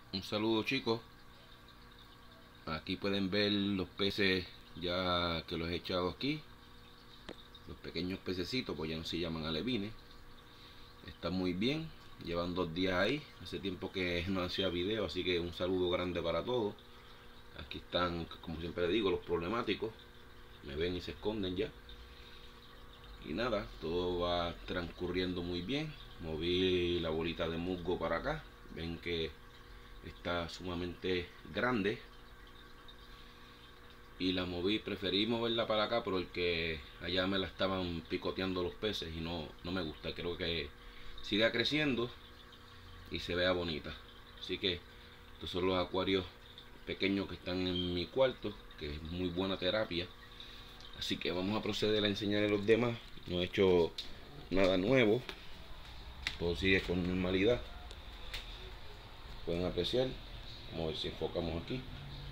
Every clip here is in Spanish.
Un saludo, chicos. Aquí pueden ver los peces ya que los he echado aquí. Los pequeños pececitos, pues ya no se llaman alevines. Están muy bien. Llevan 2 días ahí. Hace tiempo que no hacía video, así que un saludo grande para todos. Aquí están, como siempre digo, los problemáticos. Me ven y se esconden ya. Y nada, todo va transcurriendo muy bien. Moví la bolita de musgo para acá. Ven que está sumamente grande. Y la moví, preferí moverla para acá porque allá me la estaban picoteando los peces y no me gusta. Creo que siga creciendo y se vea bonita. Así que estos son los acuarios pequeños que están en mi cuarto, que es muy buena terapia. Así que vamos a proceder a enseñarle a los demás. No he hecho nada nuevo, todo sigue con normalidad. Pueden apreciar. Vamos a ver si enfocamos aquí.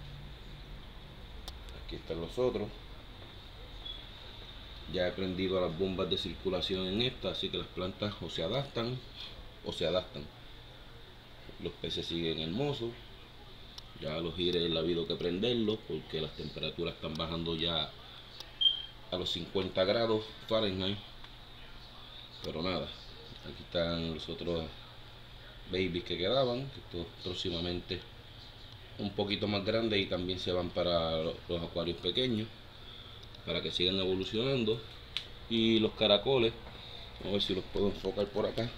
Aquí están los otros. Ya he prendido las bombas de circulación en esta, así que las plantas o se adaptan o se adaptan. Los peces siguen hermosos. Ya los gires ha habido que prenderlos porque las temperaturas están bajando ya a los 50 grados Fahrenheit. Pero nada, aquí están los otros babies que quedaban. Estos próximamente un poquito más grandes y también se van para los acuarios pequeños para que sigan evolucionando. Y los caracoles, a ver si los puedo enfocar por acá,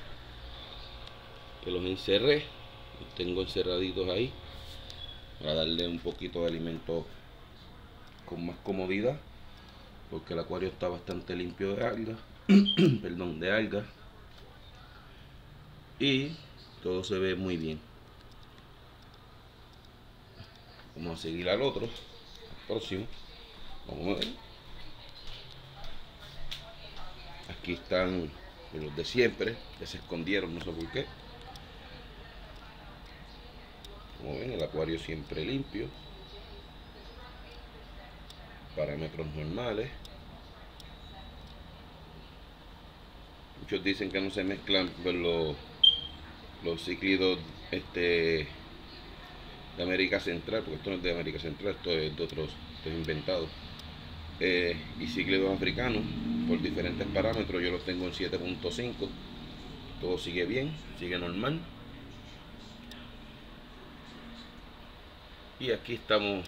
que los encerré, los tengo encerraditos ahí para darle un poquito de alimento con más comodidad, porque el acuario está bastante limpio de algas perdón, de algas, y todo se ve muy bien. Vamos a seguir al otro, al próximo. Vamos a ver. Aquí están los de siempre, que se escondieron, no sé por qué. Como ven, el acuario siempre limpio, parámetros normales. Muchos dicen que no se mezclan pues, los cíclidos de América Central, porque esto no es de América Central, esto es de otros, esto es inventado. Y cíclidos africanos por diferentes parámetros. Yo los tengo en 7.5. Todo sigue bien, sigue normal. Y aquí estamos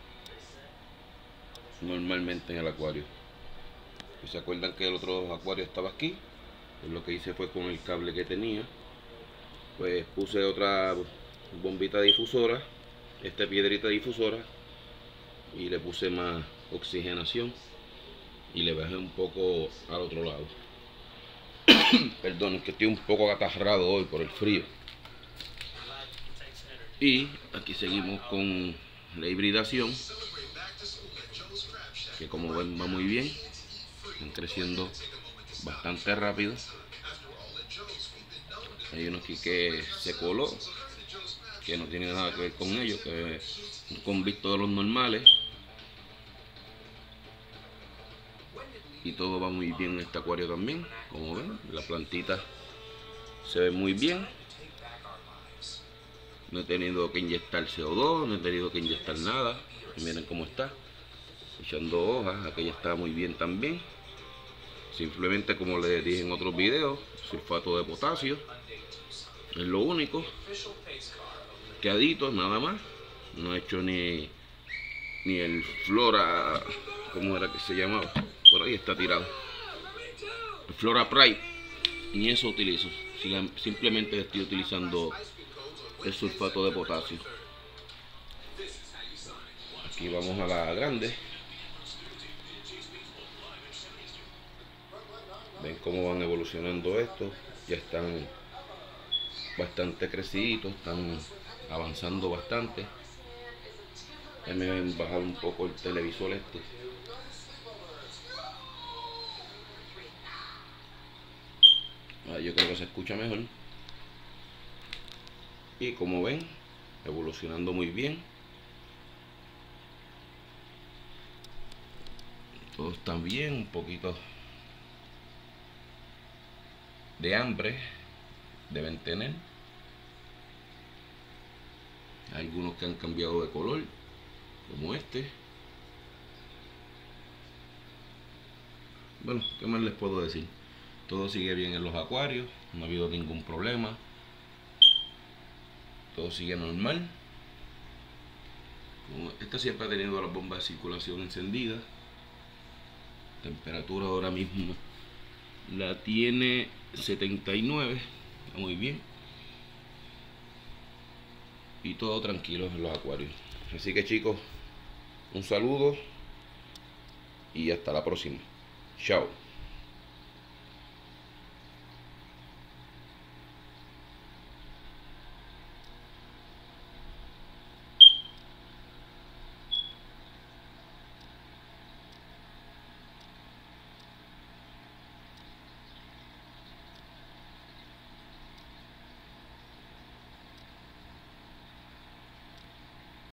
normalmente en el acuario. ¿Se acuerdan que el otro acuario estaba aquí? Pues lo que hice fue con el cable que tenía, pues puse otra bombita difusora, esta piedrita difusora, y le puse más oxigenación y le bajé un poco al otro lado. Perdón, que estoy un poco acatarrado hoy por el frío. Y aquí seguimos con la hibridación, que como ven va muy bien, están creciendo bastante rápido. Hay uno aquí que se coló, que no tiene nada que ver con ellos, que es un convicto de los normales. Y todo va muy bien en este acuario también. Como ven, la plantita se ve muy bien. No he tenido que inyectar CO2, no he tenido que inyectar nada. Y miren cómo está, echando hojas. Aquella está muy bien también. Simplemente, como les dije en otros videos, sulfato de potasio es lo único. Quedaditos nada más. No he hecho ni el Flora, ¿cómo era que se llamaba? Por ahí está tirado. El Flora Pride, ni eso utilizo. Simplemente estoy utilizando el sulfato de potasio. Aquí vamos a la grande. Ven cómo van evolucionando estos. Ya están bastante creciditos, están avanzando bastante. Déjenme bajar un poco el televisor este. Yo creo que se escucha mejor. Y como ven, evolucionando muy bien. Todos están bien, un poquito de hambre deben tener. Hay algunos que han cambiado de color, como este. Bueno, ¿qué más les puedo decir? Todo sigue bien en los acuarios, no ha habido ningún problema. Todo sigue normal. Esta siempre ha tenido las bombas de circulación encendidas. Temperatura ahora mismo la tiene 79, está muy bien. Y todo tranquilo en los acuarios. Así que chicos, un saludo y hasta la próxima. Chao.